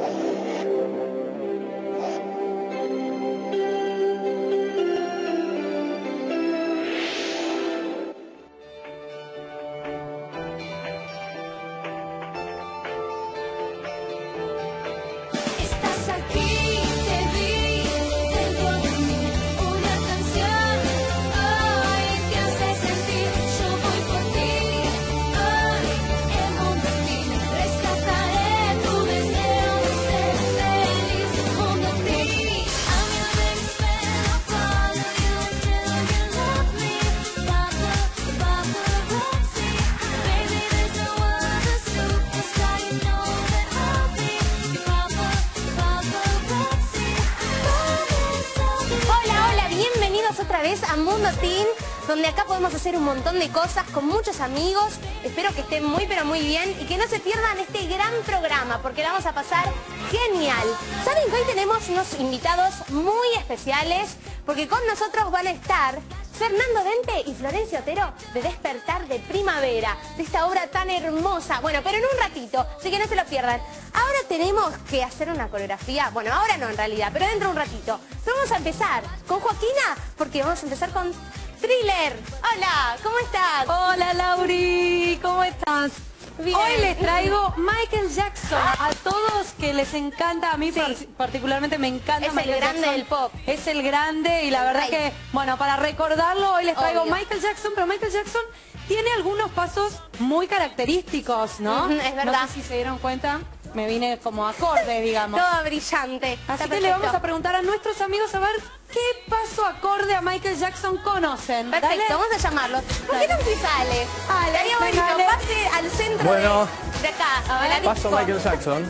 A Mundo Teen, donde acá podemos hacer un montón de cosas con muchos amigos. Espero que estén muy pero muy bien y que no se pierdan este gran programa porque la vamos a pasar genial. ¿Saben que hoy tenemos unos invitados muy especiales? Porque con nosotros van a estar Fernando Dente y Florencia Otero de Despertar de Primavera, de esta obra tan hermosa. Bueno, pero en un ratito, así que no se lo pierdan. Ahora tenemos que hacer una coreografía, bueno, ahora no en realidad, pero dentro de un ratito. Pero vamos a empezar con Joaquina, porque vamos a empezar con Thriller. Hola, ¿cómo estás? Hola, Lauri, ¿cómo estás? Bien. Hoy les traigo Michael Jackson. A todos que les encanta, a mí particularmente me encanta Michael Jackson. Es el grande del pop. Es el grande y la verdad que, bueno, para recordarlo hoy les traigo Michael Jackson, pero Michael Jackson tiene algunos pasos muy característicos, ¿no? Es verdad. No sé si se dieron cuenta, me vine como acorde, digamos. Todo brillante. Así que le vamos a preguntar a nuestros amigos a ver qué paso acorde a Michael Jackson conocen. Perfecto, Dale. vamos a llamarlos. ¿Por qué no sale? Estaría bonito, pase al centro de acá. De la paso Michael Jackson.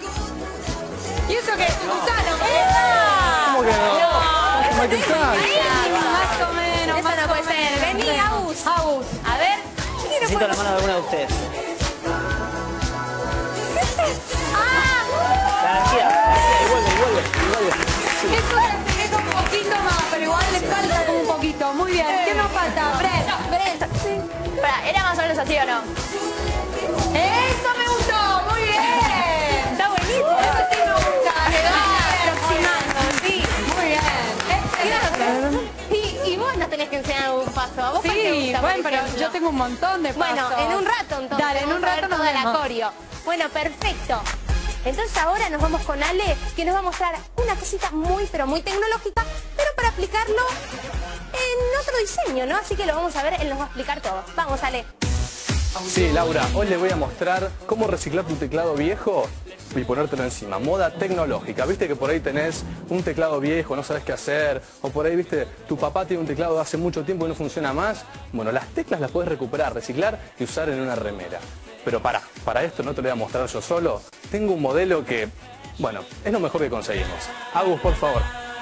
¿Y eso qué es? ¿Un gusano? ¿Cómo que no? Michael Jackson. Más o menos. Eso no puede ser. Vení, Agus. Agus. A ver. Necesito la mano de alguna de ustedes. La energía, vuelve. Eso se asemeja un poquito más, pero igual le falta como un poquito. Muy bien. ¿Qué nos falta? Brent. Pará, ¿era más o menos así o no? ¡Eso me gustó! ¡Muy bien! Está buenísimo. Eso sí me gusta. Se va aproximando, sí. Muy bien. Y vos nos tenés que enseñar algún paso. ¿A vos cuál te Sí, gusta, bueno, por pero ejemplo? yo tengo un montón de pasos. Bueno, en un rato entonces. Dale, en un vamos a rato ver nos toda la vemos. coreo. Bueno, perfecto. Entonces ahora nos vamos con Ale, que nos va a mostrar una cosita muy, pero muy tecnológica, pero para aplicarlo en otro diseño, ¿no? Así que lo vamos a ver, él nos va a explicar todo. Vamos, Ale. Sí, Laura, hoy les voy a mostrar cómo reciclar tu teclado viejo y ponértelo encima. Moda tecnológica. Viste que por ahí tenés un teclado viejo, no sabes qué hacer. O por ahí, viste, tu papá tiene un teclado de hace mucho tiempo y no funciona más. Bueno, las teclas las puedes recuperar, reciclar y usar en una remera. Pero para esto no te lo voy a mostrar yo solo. Tengo un modelo que, bueno, es lo mejor que conseguimos. Agus, por favor.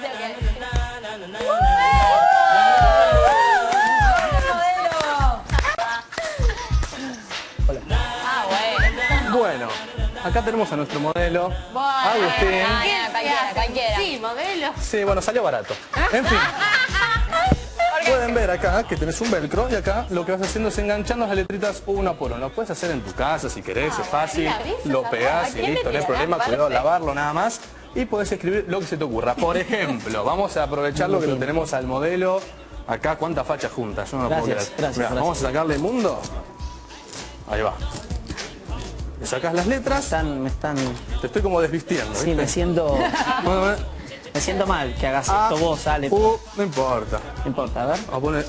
Bueno, acá tenemos a nuestro modelo, Agustín. Cualquiera. Sí, modelo. Sí, bueno, salió barato. En fin. Pueden ver acá que tenés un velcro y acá lo que vas haciendo es enganchando las letritas una por una. Lo puedes hacer en tu casa si querés, es fácil. Lo pegás y listo, no hay problema, cuidado, lavarlo nada más. Y podés escribir lo que se te ocurra. Por ejemplo, vamos a aprovechar lo que lo tenemos al modelo. Acá, cuántas fachas juntas, yo no lo puedo creer. Gracias. Vamos a sacarle mundo. Ahí va. Le sacás las letras. Te estoy como desvistiendo, ¿viste? Sí, me siento mal que hagas esto vos, Ale. No importa. No importa, a ver. Vamos a poner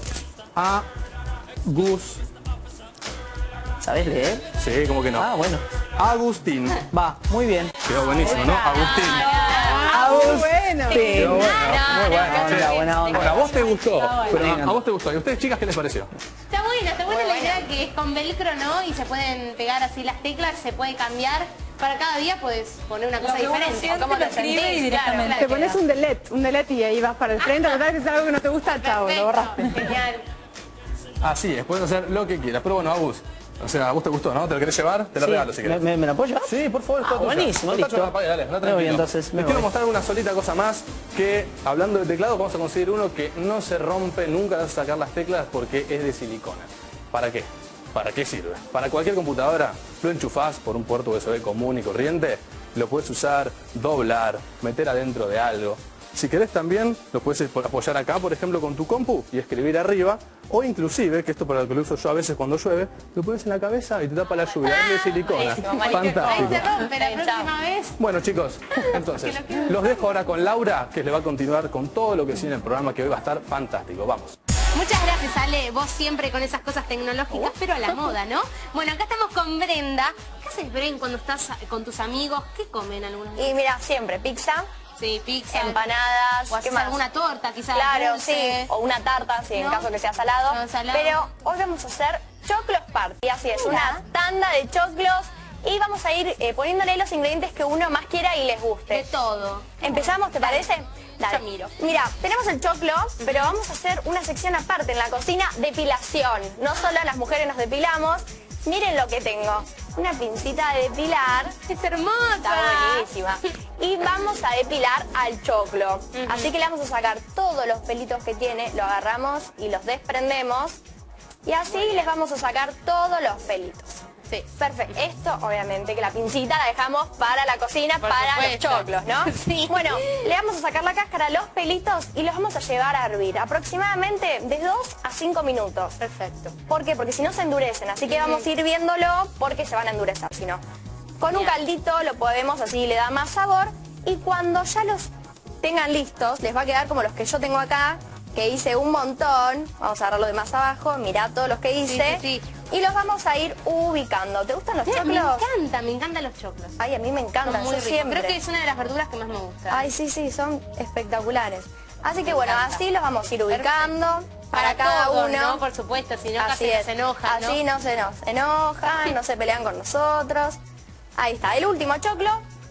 Gus. ¿Sabés leer? Sí, como que no. Ah, bueno. Agustín. Va, muy bien. Quedó buenísimo, ¿no? Agustín. Bueno. Quedó bueno. Muy bueno. Buena onda. Bueno, a vos te gustó. Pero Bueno. a vos te gustó. ¿Y a ustedes, chicas, qué les pareció? Está buena la idea que es con velcro, ¿no? Y se pueden pegar así las teclas, se puede cambiar. Para cada día puedes poner una cosa diferente. O cómo lo escribe directamente. Te pones un delete y ahí vas para el frente. Total, que es algo que no te gusta, chao, lo borraste. Genial. Así es, puedes hacer lo que quieras. Pero bueno, Agus, o sea, a vos te gustó, ¿no? ¿Te lo querés llevar? Te lo regalo si querés. ¿Me lo puedo llevar? Sí, por favor, está tuyo. buenísimo, Está listo. tuyo, apague, dale, no, Me voy, tranquilo. entonces, me Les quiero voy. mostrar una solita cosa más que, hablando de teclado, vamos a conseguir uno que no se rompe, nunca vas a sacar las teclas porque es de silicona. ¿Para qué? ¿Para qué sirve? Para cualquier computadora, lo enchufás por un puerto USB común y corriente lo puedes usar, doblar, meter adentro de algo. Si querés también lo puedes apoyar acá, por ejemplo, con tu compu y escribir arriba. O inclusive, que esto para lo que lo uso yo a veces cuando llueve, lo pones en la cabeza y te tapa la lluvia. Es de silicona. Fantástico. Ahí se rompe la próxima vez. Bueno, chicos, entonces, los dejo ahora con Laura, que le va a continuar con todo lo que sigue en el programa, que hoy va a estar fantástico. Vamos. Muchas gracias, Ale. Vos siempre con esas cosas tecnológicas, pero a la moda, ¿no? Bueno, acá estamos con Brenda. ¿Qué haces, Bren, cuando estás con tus amigos? ¿Qué comen algunos días? Y mira, siempre pizza, Sí, pizza. empanadas, O haces alguna torta, quizás. Claro, dulce. sí, o una tarta, si en ¿No? caso que sea salado. No, salado. Pero hoy vamos a hacer choclos party, así es, una tanda de choclos. Y vamos a ir poniéndole los ingredientes que uno más quiera y les guste. De todo. ¿Empezamos, te parece? Dale. Yo miro. Mira, tenemos el choclo, pero vamos a hacer una sección aparte en la cocina, depilación. No solo las mujeres nos depilamos. Miren lo que tengo. Una pincita de depilar. Es hermosa. Está buenísima. Y vamos a depilar al choclo. Así que le vamos a sacar todos los pelitos que tiene, lo agarramos y los desprendemos. Y así les vamos a sacar todos los pelitos. Sí. Perfecto. Esto, obviamente, que la pincita la dejamos para la cocina, Por para supuesto. los choclos, ¿no? Sí. Bueno, le vamos a sacar la cáscara, los pelitos y los vamos a llevar a hervir. Aproximadamente de 2 a 5 minutos. Perfecto. ¿Por qué? Porque si no se endurecen. Así que vamos a ir viéndolo porque se van a endurecer, si no. Con un Bien. caldito lo podemos, así le da más sabor. Y cuando ya los tengan listos, les va a quedar como los que yo tengo acá, que hice un montón. Vamos a agarrarlo de más abajo, mirá todos los que hice. Sí, sí, sí. Y los vamos a ir ubicando. ¿Te gustan los Me choclos? encantan los choclos. Ay, a mí me Son encantan, muy yo ricos. siempre. Creo que es una de las verduras que más me gusta. Ay, sí, son espectaculares. Así que Me bueno, encanta. así los vamos a ir ubicando para cada todos, uno. ¿no? Por supuesto, si no Así casi es. se enojan, ¿no? Así no se nos enojan, no se pelean con nosotros. Ahí está, el último choclo.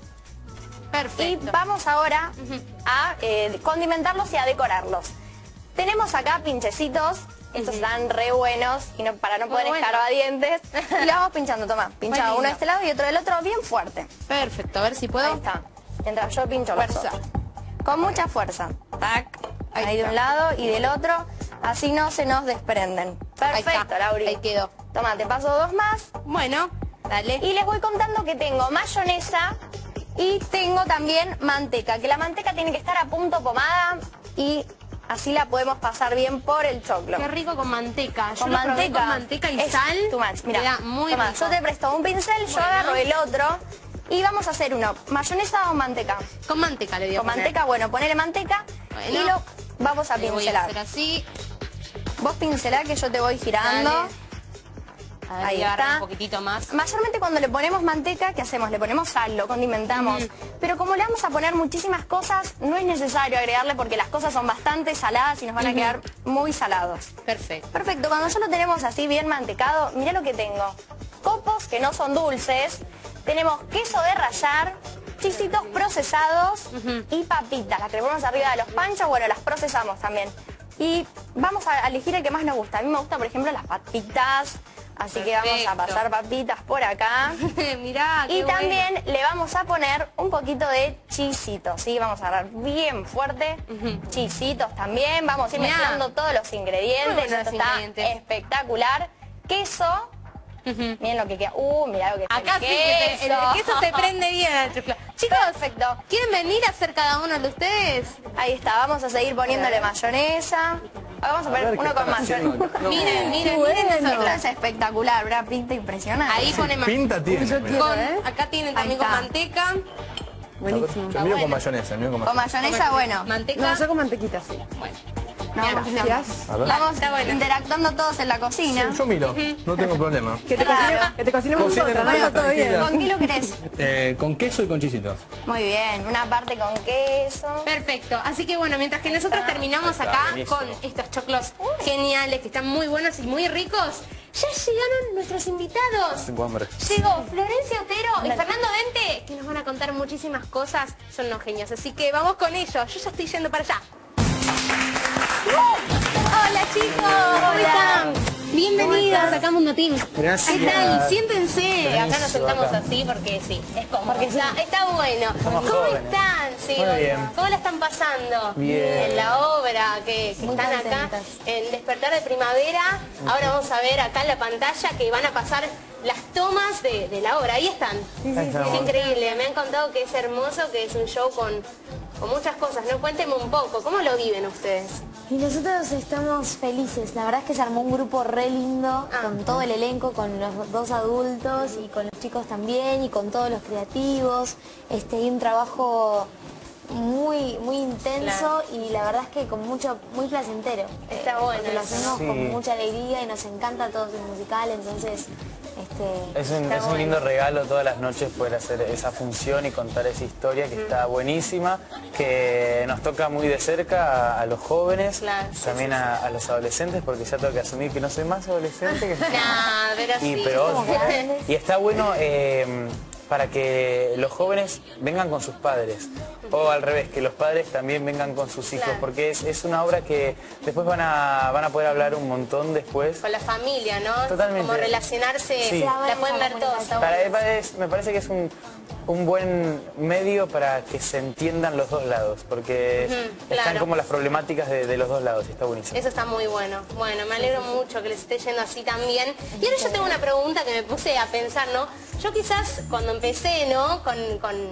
Y Perfecto. vamos ahora a condimentarlos y a decorarlos. Tenemos acá pinchecitos. Estos están re buenos y para no Muy poner bueno. escarbadientes. Y los vamos pinchando, toma. Pincha Muy uno de lindo. este lado y otro del otro bien fuerte. Perfecto, a ver si Ahí puedo. está. Mientras yo pincho los Fuerza. otros. Con mucha fuerza. Tac. Ahí Ahí de está. un lado y del otro. Así no se nos desprenden. Ahí Perfecto, está. Lauri. Ahí quedó. Toma, te paso 2 más. Bueno, dale. Y les voy contando que tengo mayonesa y tengo también manteca. Que la manteca tiene que estar a punto pomada y así la podemos pasar bien por el choclo. Qué rico con manteca. Yo Con lo probé manteca. con manteca y Es sal. too much. Mira, Queda muy toma, rico. yo te presto un pincel, yo Bueno. agarro el otro y vamos a hacer uno. ¿Mayonesa o manteca? Con manteca le digo. Con manteca, bueno, ponele manteca y Bueno. lo vamos a Le voy a pincelar. hacer así. Vos pincelá que yo te voy girando. Dale. A ver, Ahí voy a agarrar está. un poquito más. Mayormente cuando le ponemos manteca, ¿qué hacemos? Le ponemos sal, lo condimentamos. Pero como le vamos a poner muchísimas cosas, no es necesario agregarle porque las cosas son bastante saladas y nos van a quedar muy salados. Perfecto. Perfecto, cuando ya lo tenemos así bien mantecado, mirá lo que tengo. Copos que no son dulces, tenemos queso de rallar, chisitos procesados y papitas. Las que le ponemos arriba de los panchos, bueno, las procesamos también. Y vamos a elegir el que más nos gusta. A mí me gusta, por ejemplo, las papitas. Así que vamos a Perfecto. pasar papitas por acá. Mirá, qué Y bueno. también le vamos a poner un poquito de chisitos, ¿sí? Vamos a agarrar bien fuerte. Chisitos también. Vamos a ir Mirá. mezclando todos los ingredientes. Muy buenos Esto los está ingredientes. espectacular. Queso. Miren lo que queda. Mirá lo que Acá está sí el que el queso se prende bien al choclo. Chicos, Perfecto. ¿quieren venir a hacer cada uno de ustedes? Ahí está. Vamos a seguir poniéndole mayonesa. Ahora vamos a poner ver, ¿qué uno con están haciendo mayonesa. acá? No. Miren Esto nosotros. es espectacular, una pinta impresionante. Ahí pone Pinta tiene. Acá tienen también Ahí con está. manteca. Buenísimo. Yo mío con mayonesa, el mío con Con mayonesa. mayonesa, bueno. Manteca. No, yo con mantequita, sí. Bueno. No, Gracias. A ver. Vamos Está bueno. interactuando todos en la cocina. Yo miro, no tengo problema. Que te cocinemos Cocinen nosotros, ¿no? tranquila, Todo bien. tranquila. ¿Con qué lo querés? Con queso y con chisitos. Muy bien, una parte con queso. Perfecto, así que bueno, mientras que nosotros terminamos acá buenísimo. con estos choclos geniales que están muy buenos y muy ricos, ya llegaron nuestros invitados. Tengo hambre. Llegó Florencia Otero y Fernando Dente, que nos van a contar muchísimas cosas, son unos genios, así que vamos con ellos, yo ya estoy yendo para allá. Hola chicos, ¿cómo Hola. están? Bienvenidos acá a Mundo Team. Gracias. ¿Qué tal? Siéntense. Acá nos Buenísimo, sentamos acá. así porque sí, es cómodo. Está bueno. Somos ¿Cómo jóvenes. están? Sí, Muy bien. ¿Cómo la están pasando? Bien. En la obra que están acá en Despertar de Primavera. Ahora vamos a ver acá en la pantalla que van a pasar las tomas de la obra. Ahí están. Ahí estamos. Es increíble. Me han contado que es hermoso, que es un show con muchas cosas, ¿no? Cuéntenme un poco, ¿cómo lo viven ustedes? Y nosotros estamos felices, la verdad es que se armó un grupo re lindo, con todo el elenco, con los 2 adultos y con los chicos también y con todos los creativos, y un trabajo muy intenso y la verdad es que muy placentero. Está bueno porque lo eso, hacemos ¿no? con Sí. mucha alegría y nos encanta todo el musical, entonces Es un lindo regalo todas las noches poder hacer esa función y contar esa historia que está buenísima, que nos toca muy de cerca a los jóvenes, Claro, sí, también a los adolescentes, porque ya tengo que asumir que no soy más adolescente que Nah, pero sí. y está bueno para que los jóvenes vengan con sus padres, o al revés, que los padres también vengan con sus hijos, Claro. porque es una obra que después van a poder hablar un montón después. Con la familia, ¿no? Totalmente. Como relacionarse, Sí. la pueden ver todos. Está bueno. Me parece que es un buen medio para que se entiendan los dos lados, porque están claro. como las problemáticas de los dos lados, y está buenísimo. Eso está muy bueno. Bueno, me alegro mucho que les esté yendo así también. Y ahora yo tengo una pregunta que me puse a pensar, ¿no? Yo quizás cuando empecé, ¿no? Con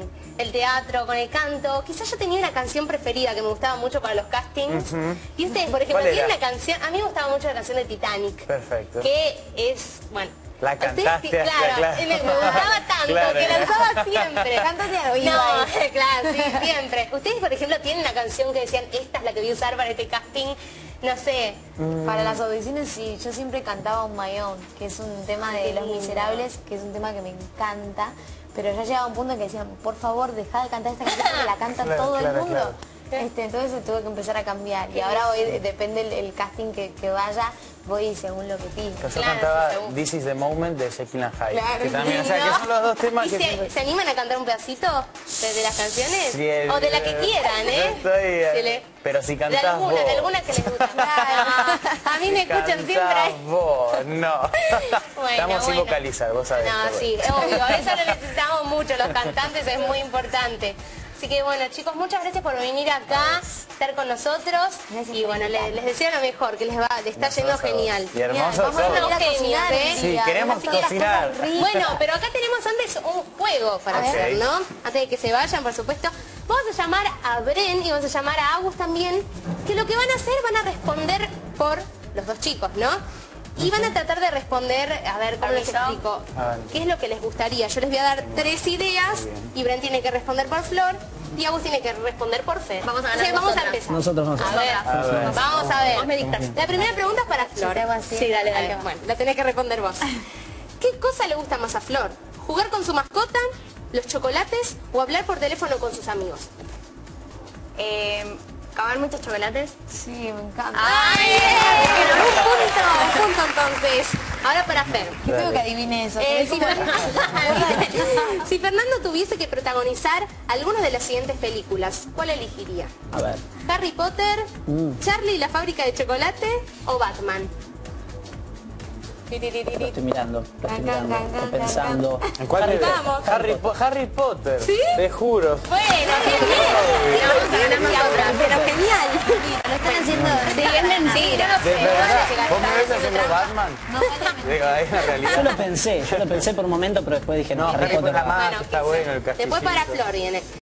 el teatro, con el canto, quizás yo tenía una canción preferida que me gustaba mucho para los castings. Y ustedes, por ejemplo, ¿Cuál tienen era? una canción, a mí me gustaba mucho la canción de Titanic. Perfecto. Que es, bueno... La ustedes, cantaste hasta, claro. Me gustaba tanto Claro, que la claro. usaba siempre. Cántate al oído No, ahí. claro, sí, siempre. Ustedes, por ejemplo, tienen una canción que decían, esta es la que voy a usar para este casting, no sé. Para las audiciones sí, yo siempre cantaba un My Own, que es un tema de Los Miserables, que es un tema que me encanta, pero ya llegaba un punto en que decían, por favor, dejá de cantar esta canción porque la canta Claro, todo claro, el mundo. claro. Entonces tuve que empezar a cambiar y ahora voy, depende el casting que vaya, voy según lo que pido. Yo Claro, cantaba sí, seguro. This is the Moment de Jekyll and Hyde. Claro, que también, o sea, ¿No? que son los dos temas ¿Y que se, siempre... se animan a cantar un pedacito de las canciones? Sí, O de la que quieran, yo ¿eh? estoy, pero si De cantás alguna, vos. de alguna que les gusta. Claro. A mí me escuchan Cantás siempre. vos, no. Bueno, Estamos sin bueno. vocalizar, vos sabés. No, pero sí, bueno. obvio, eso lo necesitamos mucho, los cantantes es muy importante. Así que bueno, chicos, muchas gracias por venir acá, estar con nosotros. Y bueno, les deseo lo mejor, que les está yendo genial. Y hermosos Vamos a todos. venir a Genios, cocinar, ¿eh? Sí, y a queremos hacer las cocinar. cosas ricas. Bueno, pero acá tenemos antes un juego para Ok. hacer, ¿no? Antes de que se vayan, por supuesto. Vamos a llamar a Bren y vamos a llamar a Agus también, que lo que van a hacer, van a responder por los dos chicos, ¿no? Y van a tratar de responder, a ver, ¿cómo les explico? A ver. ¿Qué es lo que les gustaría? Yo les voy a dar 3 ideas y Bren tiene que responder por Flor y Agus tiene que responder por Fer. Vamos a ganar. Vamos a empezar. Nosotros vamos A ver, ver. vamos a ver. Vos me dictas. La primera pregunta es para Flor. Sí, dale, dale. Bueno, la tenés que responder vos. ¿Qué cosa le gusta más a Flor? ¿Jugar con su mascota, los chocolates o hablar por teléfono con sus amigos? ¿Comer muchos chocolates? Sí, me encanta. ¡Ay! Un punto entonces. Ahora para Fer. Qué feo que adivine eso. Si Fernando tuviese que protagonizar alguna de las siguientes películas, ¿cuál elegiría? A ver. ¿Harry Potter, Charlie y la fábrica de chocolate o Batman? Estoy mirando, estoy pensando. ¿En cuál de- Vamos. Harry Potter. ¿Sí? Te juro. Bueno, pero genial. Lo están haciendo. Sí, es mentira. De verdad. ¿Vos me ves haciendo Batman? Digo, ahí en realidad. Yo lo pensé por un momento, pero después dije, no, No, Harry Harry Potter. Potter más, Bueno, está bueno el castillo. después para Flor viene.